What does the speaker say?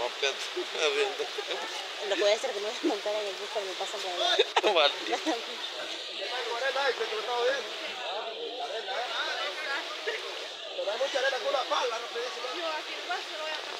moped. Lo puede hacer que me voy a montar en el bus cuando me pasan por allá. Vale. Pero hay mucha arena con la pala, rapidísimo. Yo aquí igual se lo voy a pasar.